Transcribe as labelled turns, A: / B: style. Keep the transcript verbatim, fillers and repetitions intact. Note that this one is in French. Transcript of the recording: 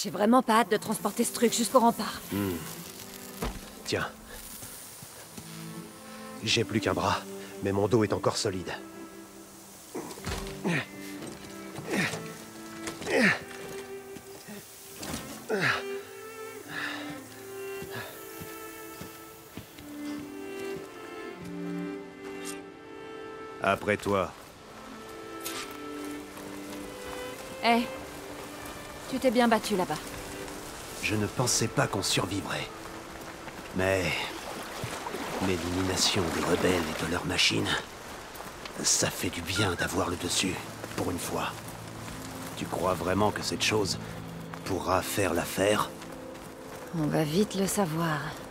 A: J'ai vraiment pas hâte de transporter ce truc jusqu'au rempart.
B: Hmm. Tiens. J'ai plus qu'un bras, mais mon dos est encore solide. Après toi.
A: Hé, hey, tu t'es bien battu là-bas.
B: Je ne pensais pas qu'on survivrait. Mais... l'élimination des rebelles et de leurs machines... ça fait du bien d'avoir le dessus, pour une fois. Tu crois vraiment que cette chose pourra faire l'affaire?
A: On va vite le savoir.